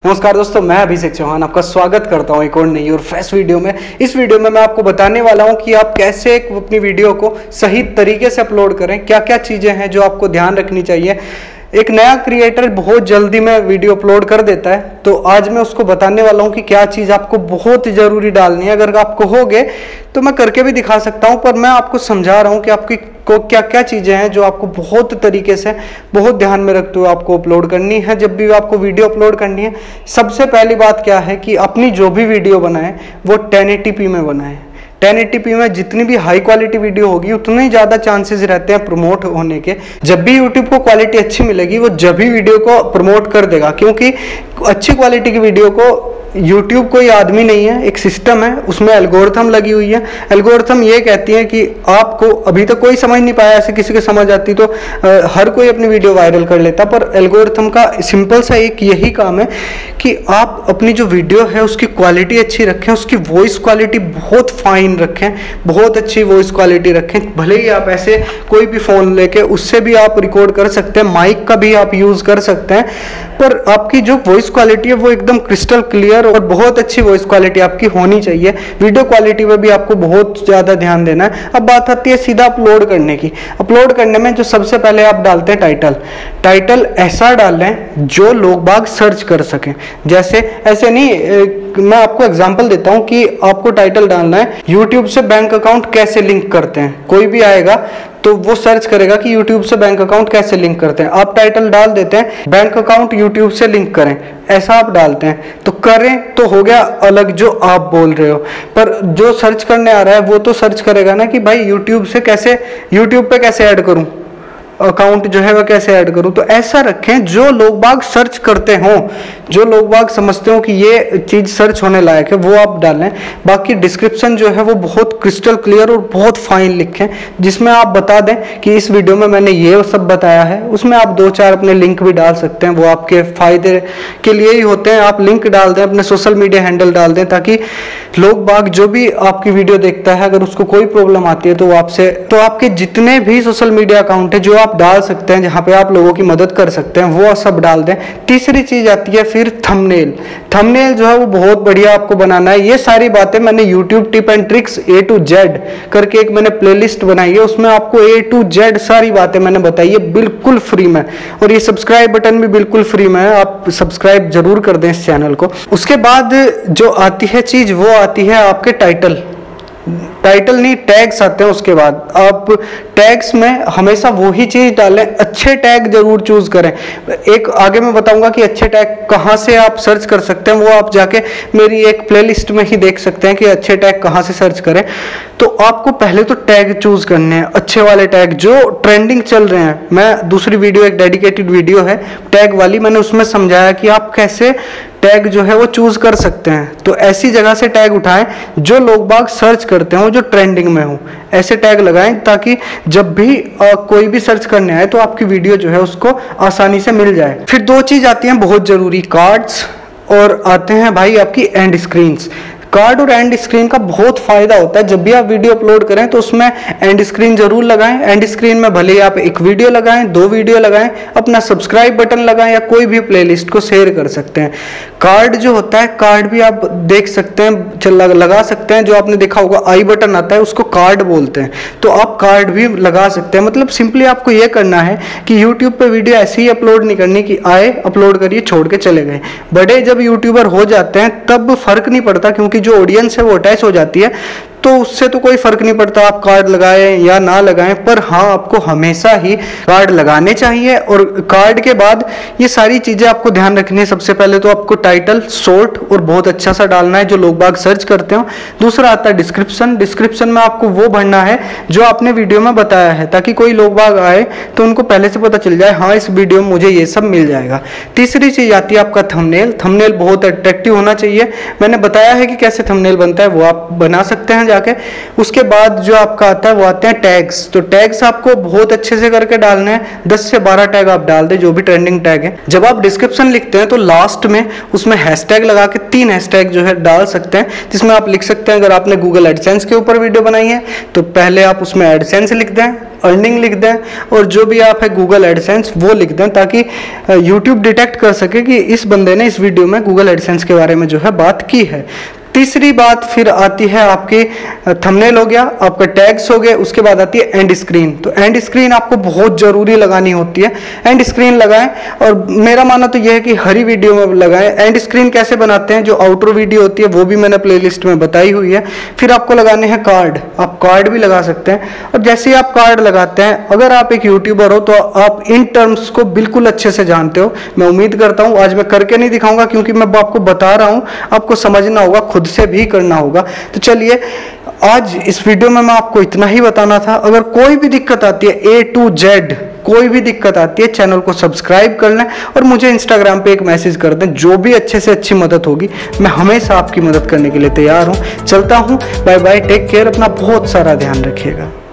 नमस्कार दोस्तों, मैं अभिषेक चौहान आपका स्वागत करता हूं एक और नई और फ्रेश वीडियो में। इस वीडियो में मैं आपको बताने वाला हूं कि आप कैसे अपनी वीडियो को सही तरीके से अपलोड करें, क्या क्या चीज़ें हैं जो आपको ध्यान रखनी चाहिए। एक नया क्रिएटर बहुत जल्दी में वीडियो अपलोड कर देता है, तो आज मैं उसको बताने वाला हूं कि क्या चीज़ आपको बहुत ज़रूरी डालनी है। अगर आपको हो गए तो मैं करके भी दिखा सकता हूं, पर मैं आपको समझा रहा हूं कि आपकी को क्या क्या चीज़ें हैं जो आपको बहुत तरीके से बहुत ध्यान में रखते हुए आपको अपलोड करनी है। जब भी आपको वीडियो अपलोड करनी है, सबसे पहली बात क्या है कि अपनी जो भी वीडियो बनाएं वो 1080p में बनाएं। 1080p में जितनी भी हाई क्वालिटी वीडियो होगी उतने ही ज़्यादा चांसेस रहते हैं प्रमोट होने के। जब भी यूट्यूब को क्वालिटी अच्छी मिलेगी वो जब भी वीडियो को प्रमोट कर देगा, क्योंकि अच्छी क्वालिटी की वीडियो को यूट्यूब कोई आदमी नहीं है, एक सिस्टम है, उसमें एल्गोरिथम लगी हुई है। एल्गोरिथम ये कहती है कि आपको अभी तक कोई समझ नहीं पाया, ऐसे किसी को समझ आती तो हर कोई अपनी वीडियो वायरल कर लेता, पर एल्गोरिथम का सिंपल सा एक यही काम है कि आप अपनी जो वीडियो है उसकी क्वालिटी अच्छी रखें, उसकी वॉइस क्वालिटी बहुत फाइन रखें, बहुत अच्छी वॉइस क्वालिटी रखें। भले ही आप ऐसे कोई भी फ़ोन लेके उससे भी आप रिकॉर्ड कर सकते हैं, माइक का भी आप यूज़ कर सकते हैं, पर आपकी जो वॉइस क्वालिटी है वो एकदम क्रिस्टल क्लियर और बहुत अच्छी वॉइस क्वालिटी आपकी होनी चाहिए। वीडियो क्वालिटी पे भी आपको बहुत ज़्यादा ध्यान देना है। अब बात आती है सीधा अपलोड करने की। अपलोड करने में जो सबसे पहले आप डालते हैं टाइटल ऐसा डालें जो लोग बाग सर्च कर सकें। जैसे ऐसे नहीं, मैं आपको एग्जांपल देता हूं कि आपको टाइटल डालना है यूट्यूब से बैंक अकाउंट कैसे लिंक करते हैं। कोई भी आएगा तो वो सर्च करेगा कि यूट्यूब से बैंक अकाउंट कैसे लिंक करते हैं। आप टाइटल डाल देते हैं बैंक अकाउंट यूट्यूब से लिंक करें, ऐसा आप डालते हैं तो करें तो हो गया अलग जो आप बोल रहे हो, पर जो सर्च करने आ रहा है वो तो सर्च करेगा ना कि भाई यूट्यूब से कैसे, यूट्यूब पे कैसे ऐड करूं, अकाउंट जो है वह कैसे ऐड करूं। तो ऐसा रखें जो लोग बाग सर्च करते हों, जो लोग बाग समझते हो कि ये चीज़ सर्च होने लायक है, वो आप डालें। बाकी डिस्क्रिप्शन जो है वो बहुत क्रिस्टल क्लियर और बहुत फाइन लिखें, जिसमें आप बता दें कि इस वीडियो में मैंने ये सब बताया है। उसमें आप 2-4 अपने लिंक भी डाल सकते हैं, वो आपके फ़ायदे के लिए ही होते हैं। आप लिंक डाल दें, अपने सोशल मीडिया हैंडल डाल दें, ताकि लोग बाग जो भी आपकी वीडियो देखता है अगर उसको कोई प्रॉब्लम आती है तो वो आपसे, तो आपके जितने भी सोशल मीडिया अकाउंट है जो आप डाल सकते हैं, जहां पे आप लोगों की मदद कर सकते हैं, वो सब डाल दें। तीसरी चीज आती है फिर थंबनेल जो है वो बहुत बढ़िया आपको बनाना है। ये सारी बातें मैंने YouTube tip and tricks A to Z करके एक मैंने प्लेलिस्ट बनाई है, उसमें आपको A to Z सारी बातें मैंने बताई है बिल्कुल फ्री में, और ये सब्सक्राइब बटन भी बिल्कुल फ्री में है, आप सब्सक्राइब जरूर कर दें इस चैनल को। उसके बाद जो आती है चीज वो आती है आपके टाइटल नहीं, टैग्स आते हैं। उसके बाद आप टैग्स में हमेशा वही चीज़ डालें, अच्छे टैग जरूर चूज करें। एक आगे मैं बताऊंगा कि अच्छे टैग कहाँ से आप सर्च कर सकते हैं, वो आप जाके मेरी एक प्लेलिस्ट में ही देख सकते हैं कि अच्छे टैग कहाँ से सर्च करें। तो आपको पहले तो टैग चूज करने हैं, अच्छे वाले टैग जो ट्रेंडिंग चल रहे हैं। मैं दूसरी वीडियो, एक डेडिकेटेड वीडियो है टैग वाली, मैंने उसमें समझाया कि आप कैसे टैग जो है वो चूज कर सकते हैं। तो ऐसी जगह से टैग उठाएं जो लोग बाग सर्च करते हो, जो ट्रेंडिंग में हो, ऐसे टैग लगाएं ताकि जब भी कोई भी सर्च करने आए तो आपकी वीडियो जो है उसको आसानी से मिल जाए। फिर 2 चीज आती हैं बहुत जरूरी, कार्ड्स और आते हैं भाई आपकी एंड स्क्रीन्स। कार्ड और एंड स्क्रीन का बहुत फायदा होता है। जब भी आप वीडियो अपलोड करें तो उसमें एंड स्क्रीन जरूर लगाएं। एंड स्क्रीन में भले ही आप 1 वीडियो लगाएं, 2 वीडियो लगाएं, अपना सब्सक्राइब बटन लगाएं या कोई भी प्लेलिस्ट को शेयर कर सकते हैं। कार्ड जो होता है, कार्ड भी आप देख सकते हैं, लगा सकते हैं। जो आपने देखा होगा आई बटन आता है उसको कार्ड बोलते हैं, तो आप कार्ड भी लगा सकते हैं। मतलब सिंपली आपको यह करना है कि यूट्यूब पे वीडियो ऐसे ही अपलोड नहीं करनी कि आए अपलोड करिए छोड़ के चले गए। बड़े जब यूट्यूबर हो जाते हैं तब फर्क नहीं पड़ता, क्योंकि जो ऑडियंस है वो अटैच हो जाती है, तो उससे तो कोई फर्क नहीं पड़ता आप कार्ड लगाएं या ना लगाएं। पर हाँ, आपको हमेशा ही कार्ड लगाने चाहिए। और कार्ड के बाद ये सारी चीजें आपको ध्यान रखनी है। सबसे पहले तो आपको टाइटल शॉर्ट और बहुत अच्छा सा डालना है जो लोग बाग सर्च करते हो। दूसरा आता है डिस्क्रिप्शन में आपको वो भरना है जो आपने वीडियो में बताया है, ताकि कोई लोग बाग आए तो उनको पहले से पता चल जाए हाँ इस वीडियो में मुझे ये सब मिल जाएगा। तीसरी चीज आती है आपका थंबनेल बहुत अट्रैक्टिव होना चाहिए। मैंने बताया है कि कैसे थंबनेल बनता है, वो आप बना सकते हैं जाके उसके बाद जो आपका आता है वो आते हैं टैग्स। तो टैग्स आपको बहुत अच्छे से करके डालने हैं, 10 से 12 टैग आप डाल दें जो भी ट्रेंडिंग टैग है। जब आप डिस्क्रिप्शन लिखते हैं तो लास्ट में उसमें हैशटैग लगा के 3 हैशटैग जो है डाल सकते हैं, जिसमें आप लिख सकते हैं अगर आपने गूगल एडसेंस के ऊपर वीडियो बनाई है तो पहले आप उसमें एडसेंस लिख दें, अर्निंग लिख दें और जो भी आप है गूगल एडसेंस वो लिख दें, ताकि यूट्यूब डिटेक्ट कर सके कि इस बंदे ने इस वीडियो में गूगल एडसेंस के बारे में जो है बात की है। तीसरी बात फिर आती है आपकी थंबनेल हो गया, आपका टैग्स हो गए, उसके बाद आती है एंड स्क्रीन। तो एंड स्क्रीन आपको बहुत ज़रूरी लगानी होती है, एंड स्क्रीन लगाएं और मेरा मानना तो यह है कि हर वीडियो में लगाएं। एंड स्क्रीन कैसे बनाते हैं, जो आउटरो वीडियो होती है वो भी मैंने प्लेलिस्ट में बताई हुई है। फिर आपको लगाने हैं कार्ड, आप कार्ड भी लगा सकते हैं। और जैसे ही आप कार्ड लगाते हैं, अगर आप एक यूट्यूबर हो तो आप इन टर्म्स को बिल्कुल अच्छे से जानते हो, मैं उम्मीद करता हूँ। आज मैं करके नहीं दिखाऊंगा क्योंकि मैं आपको बता रहा हूँ, आपको समझना होगा, खुद से भी करना होगा। तो चलिए आज इस वीडियो में मैं आपको इतना ही बताना था। अगर कोई भी दिक्कत आती है A to Z, कोई भी दिक्कत आती है, चैनल को सब्सक्राइब कर लें और मुझे इंस्टाग्राम पे एक मैसेज कर दें, जो भी अच्छे से अच्छी मदद होगी मैं हमेशा आपकी मदद करने के लिए तैयार हूं। चलता हूं, बाय बाय, टेक केयर, अपना बहुत सारा ध्यान रखिएगा।